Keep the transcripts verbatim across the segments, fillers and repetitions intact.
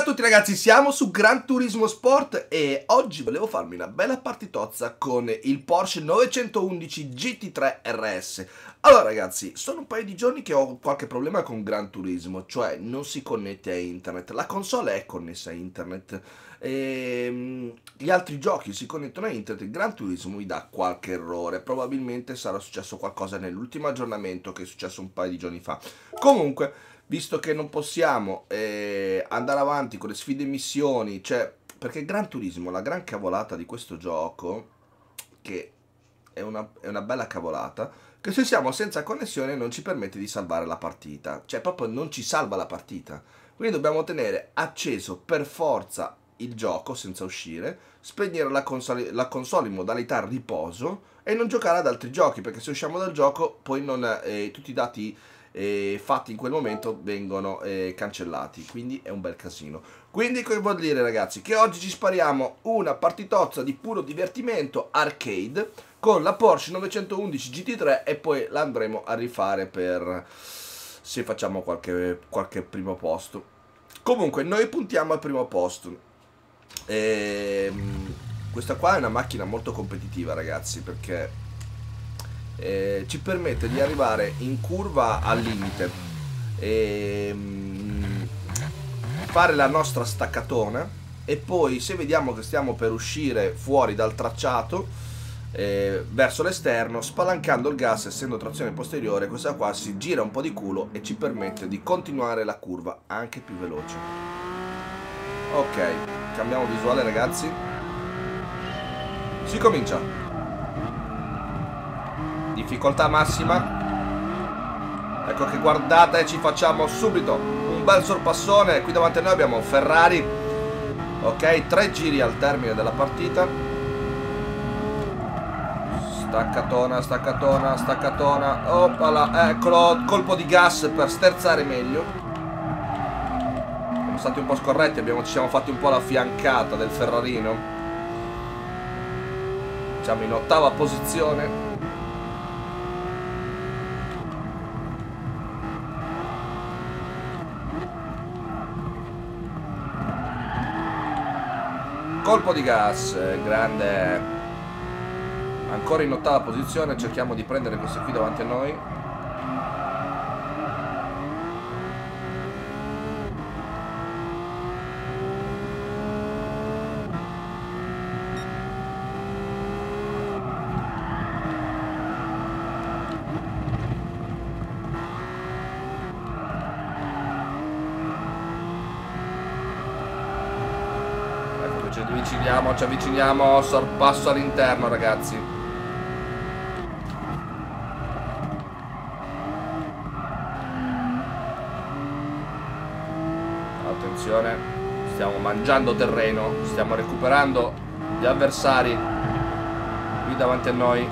Ciao a tutti ragazzi, siamo su Gran Turismo Sport e oggi volevo farmi una bella partitozza con il Porsche novecentoundici G T tre R S. Allora ragazzi, sono un paio di giorni che ho qualche problema con Gran Turismo, cioè non si connette a internet. La console è connessa a internet, e gli altri giochi si connettono a internet. Il Gran Turismo mi dà qualche errore, probabilmente sarà successo qualcosa nell'ultimo aggiornamento che è successo un paio di giorni fa. Comunque, visto che non possiamo eh, andare avanti con le sfide e missioni, cioè, perché Gran Turismo, la gran cavolata di questo gioco, che è una, è una bella cavolata, che se siamo senza connessione non ci permette di salvare la partita, cioè proprio non ci salva la partita, quindi dobbiamo tenere acceso per forza il gioco senza uscire, spegnere la console, la console in modalità riposo e non giocare ad altri giochi, perché se usciamo dal gioco poi non, eh, tutti i dati E fatti in quel momento vengono eh, cancellati, quindi è un bel casino. Quindi che vuol dire ragazzi? Che oggi ci spariamo una partitozza di puro divertimento arcade con la Porsche novecentoundici G T tre e poi la andremo a rifare per se facciamo qualche, qualche primo posto. Comunque noi puntiamo al primo posto. E, questa qua è una macchina molto competitiva ragazzi, perché Eh, ci permette di arrivare in curva al limite e mm, fare la nostra staccatona, e poi se vediamo che stiamo per uscire fuori dal tracciato eh, verso l'esterno, spalancando il gas, essendo trazione posteriore, questa qua si gira un po' di culo e ci permette di continuare la curva anche più veloce. Ok, cambiamo visuale ragazzi, si comincia. Difficoltà massima. Ecco che guardate, ci facciamo subito un bel sorpassone. Qui davanti a noi abbiamo Ferrari. Ok, tre giri al termine della partita. Staccatona, staccatona, staccatona. Oppala, eccolo, colpo di gas per sterzare meglio. Siamo stati un po' scorretti, abbiamo, ci siamo fatti un po' la fiancata del Ferrarino. Siamo in ottava posizione. Colpo di gas, grande. Ancora in ottava posizione, cerchiamo di prendere questo qui davanti a noi. Ci avviciniamo, ci avviciniamo, sorpasso all'interno ragazzi. Attenzione, stiamo mangiando terreno, stiamo recuperando gli avversari qui davanti a noi.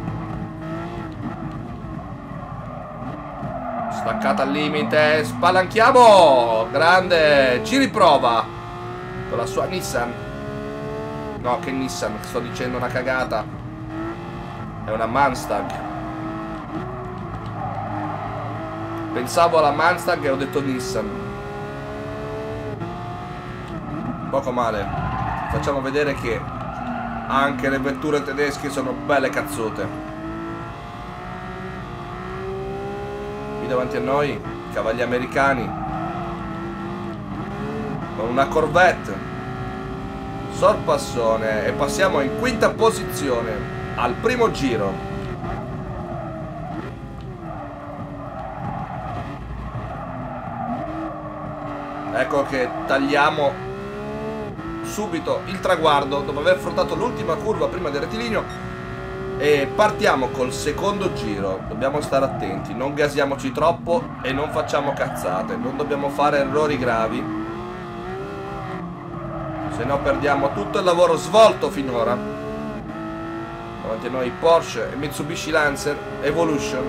Staccata al limite, spalanchiamo, grande, ci riprova con la sua Nissan. No, che Nissan, sto dicendo una cagata. È una Mustang. Pensavo alla Mustang e ho detto Nissan. Poco male. Facciamo vedere che anche le vetture tedesche sono belle cazzote. Qui davanti a noi, cavalli americani con una Corvette. Sorpassone e passiamo in quinta posizione al primo giro. Ecco che tagliamo subito il traguardo dopo aver affrontato l'ultima curva prima del rettilineo e partiamo col secondo giro. Dobbiamo stare attenti, non gasiamoci troppo e non facciamo cazzate, non dobbiamo fare errori gravi, se no perdiamo tutto il lavoro svolto finora. Davanti a noi Porsche e Mitsubishi Lancer Evolution.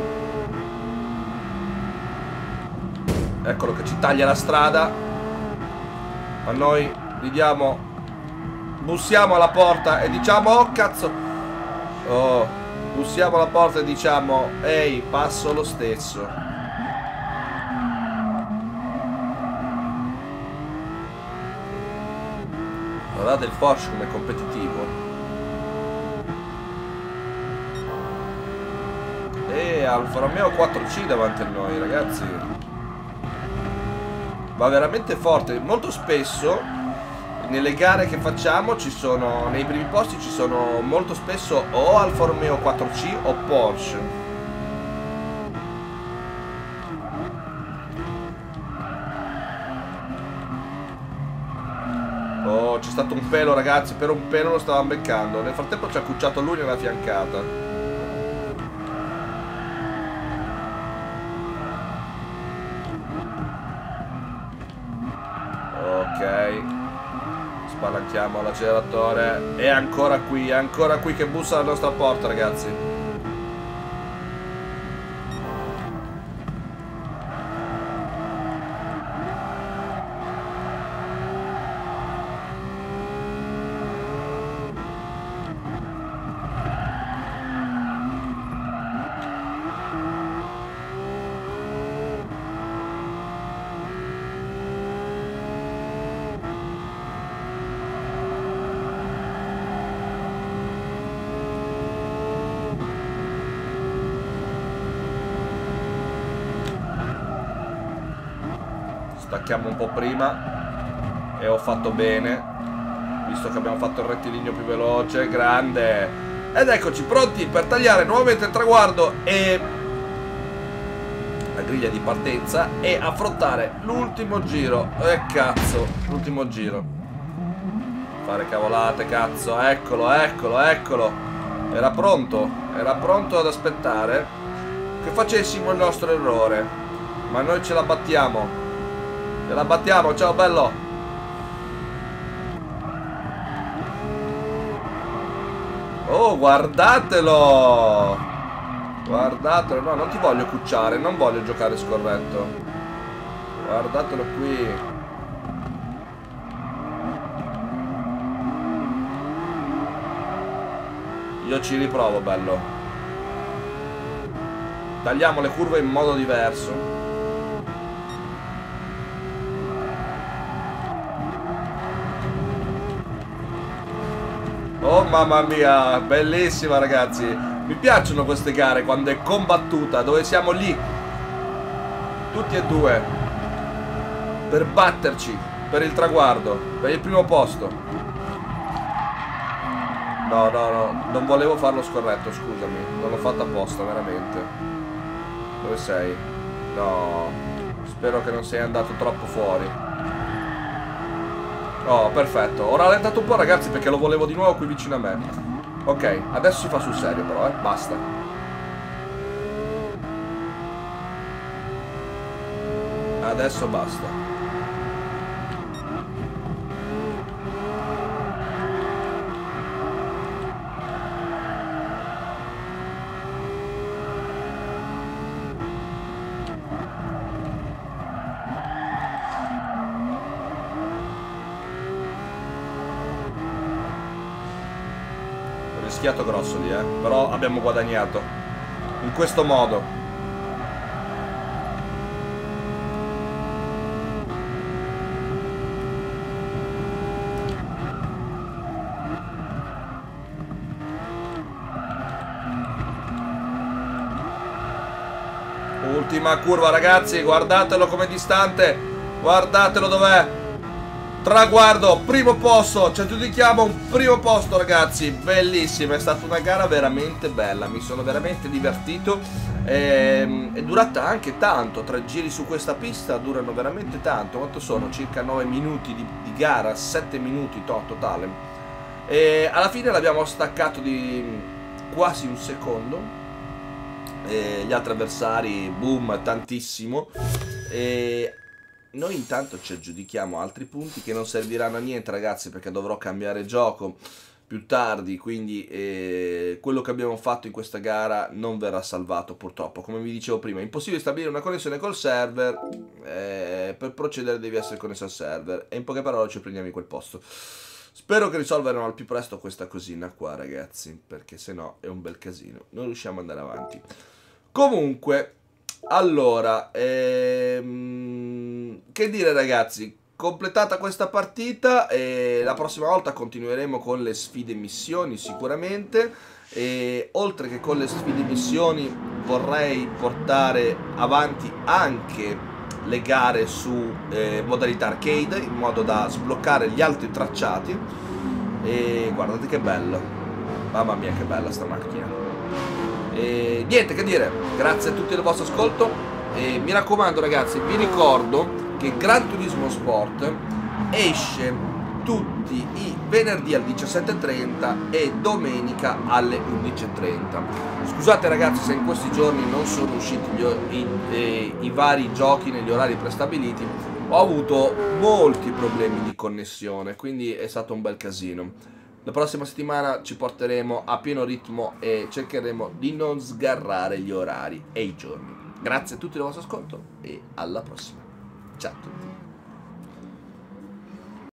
Eccolo che ci taglia la strada, ma noi gli diamo, bussiamo alla porta e diciamo oh cazzo, oh, bussiamo alla porta e diciamo ehi, passo lo stesso. Guardate il Porsche come competitivo. E Alfa Romeo quattro C davanti a noi, ragazzi. Va veramente forte. Molto spesso nelle gare che facciamo ci sono, nei primi posti ci sono molto spesso o Alfa Romeo quattro C o Porsche. Oh, c'è stato un pelo, ragazzi, per un pelo lo stavamo beccando. Nel frattempo ci ha cucciato lui nella fiancata. Ok. Spalanchiamo l'acceleratore. È ancora qui, è ancora qui che bussa alla nostra porta, ragazzi. Stacchiamo un po' prima. E ho fatto bene, visto che abbiamo fatto il rettilineo più veloce. Grande. Ed eccoci pronti per tagliare nuovamente il traguardo e la griglia di partenza e affrontare l'ultimo giro. E cazzo, l'ultimo giro. Fare cavolate, cazzo. Eccolo, eccolo, eccolo. Era pronto, era pronto ad aspettare che facessimo il nostro errore. Ma noi ce la battiamo. Ce la battiamo, ciao bello. Oh, guardatelo. Guardatelo. No, non ti voglio cucciare. Non voglio giocare scorretto. Guardatelo qui. Io ci riprovo, bello. Tagliamo le curve in modo diverso. Oh mamma mia, bellissima, ragazzi. Mi piacciono queste gare quando è combattuta, dove siamo lì tutti e due per batterci per il traguardo, per il primo posto. No, no, no, non volevo farlo scorretto, scusami. Non l'ho fatto apposta, veramente. Dove sei? No, spero che non sei andato troppo fuori. Oh, perfetto. Ho rallentato un po', ragazzi, perché lo volevo di nuovo qui vicino a me. Ok, adesso si fa sul serio però, eh. Basta. Adesso basta. Rischiato grosso lì, eh. Però abbiamo guadagnato in questo modo. Ultima curva, ragazzi, guardatelo com'è distante. Guardatelo dov'è. Traguardo, primo posto, ci aggiudichiamo un primo posto, ragazzi. Bellissima, è stata una gara veramente bella. Mi sono veramente divertito. E, è durata anche tanto. Tre giri su questa pista durano veramente tanto. Quanto sono? Circa nove minuti di, di gara, sette minuti to, totale. E alla fine l'abbiamo staccato di quasi un secondo. E gli altri avversari, boom, tantissimo. E noi intanto ci aggiudichiamo altri punti che non serviranno a niente, ragazzi, perché dovrò cambiare gioco più tardi, quindi eh, quello che abbiamo fatto in questa gara non verrà salvato purtroppo. Come vi dicevo prima, è impossibile stabilire una connessione col server, eh, per procedere devi essere connesso al server e in poche parole ci prendiamo in quel posto. Spero che risolvano al più presto questa cosina qua, ragazzi, perché se no è un bel casino, non riusciamo ad andare avanti. Comunque, allora, ehm, che dire, ragazzi, completata questa partita, e la prossima volta continueremo con le sfide missioni sicuramente, e oltre che con le sfide missioni vorrei portare avanti anche le gare su eh, modalità arcade, in modo da sbloccare gli altri tracciati. E guardate che bello, mamma mia che bella sta macchina. E niente che dire, grazie a tutti del vostro ascolto, e mi raccomando ragazzi, vi ricordo che Gran Turismo Sport esce tutti i venerdì alle diciassette e trenta e domenica alle undici e trenta. Scusate ragazzi se in questi giorni non sono usciti gli, i, eh, i vari giochi negli orari prestabiliti, ho avuto molti problemi di connessione, quindi è stato un bel casino. La prossima settimana ci porteremo a pieno ritmo e cercheremo di non sgarrare gli orari e i giorni. Grazie a tutti del vostro ascolto e alla prossima. Ciao a tutti.